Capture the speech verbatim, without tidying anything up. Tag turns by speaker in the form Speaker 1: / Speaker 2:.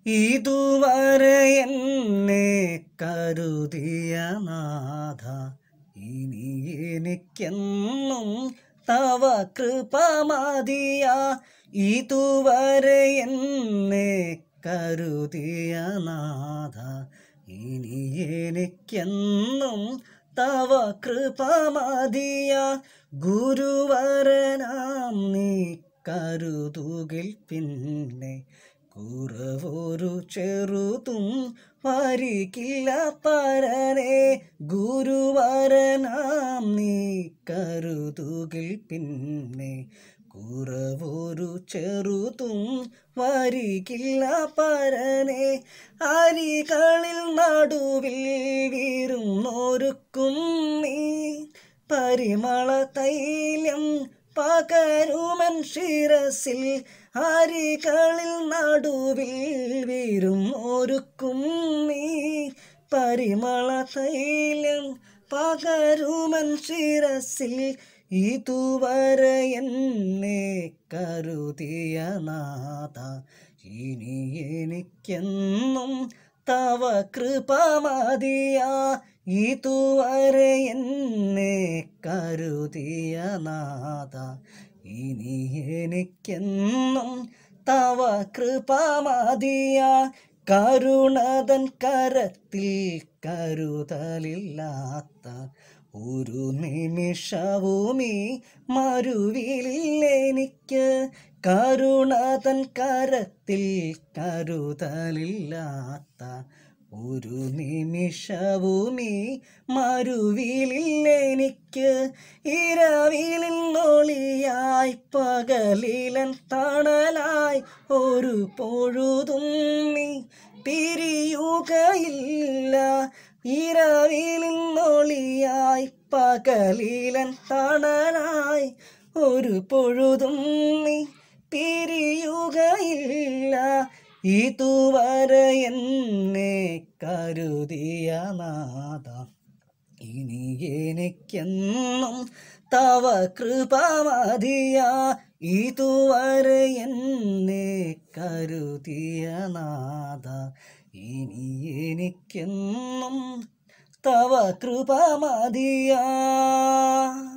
Speaker 1: ഇതുവരെ എന്നെ കരുതിയ നാഥ, ഇനി എനിക്കെന്നും തവ കൃപ മതിയാ. ഇതുവരെ എന്നെ കരുതിയ നാഥ, ഇനി എനിക്കെന്നും തവ കൃപ മതിയാ. ഗുരുവരനാം നീ കരുതുകിൽ പിന്നെ കുറവൊരു ചെറുതും വരികില്ല പരനെ. ഗുരുവരനാം നീ കരുതുകിൽ പിന്നെ കുറവൊരു ചെറുതും വരികില്ല പരനെ. അരികളിൽ നടുവിൽ വീരുന്നൊരുക്കും നീ പരിമള തൈലം പകരുമൻ ശിരസിൽ. അരികളിൽ നടുവിൽ വീരും ഒരുക്കും നീ പരിമള തൈലം പകരുമൻ ശിരസിൽ. ഇതുവരെ എന്നെ കരുതിയ നാഥ, ഇനി എനിക്കെന്നും തവ കൃപ മതിയാ. ഇതുവരെ എന്നെ കരുതിയ നാഥ, ഇനി എനിക്കെന്നും തവ കൃപ മതിയാ. കരുണതൻ കരത്തിൽ കരുതലില്ലാത്ത ഒരു നിമിഷവുമീ മരുവിലെനിക്ക്. കരുണതൻ കരത്തിൽ കരുതലില്ലാത്ത ഒരു നിമിഷവുമീ മരുവിലെനിക്ക്. ഇരവിലിൻ ഒളിയായി പകലിലൻ തണലായി ഒരു പൊഴുതും നീ പിരിയുകയില്ല. ഇരവിലിൻ ഒളിയായി പകലിലൻ തണലായി ഒരു പൊഴുതും നീ പിരിയുകയില്ല. ഇതുവരെ എന്നെ കരുതിയ നാഥ, ഇനി എനിക്കെന്നും തവ കൃപ മതിയാ. ഇതുവരെ എന്നെ കരുതിയ നാഥ, ഇനി എനിക്കെന്നും തവ കൃപ മതിയാ.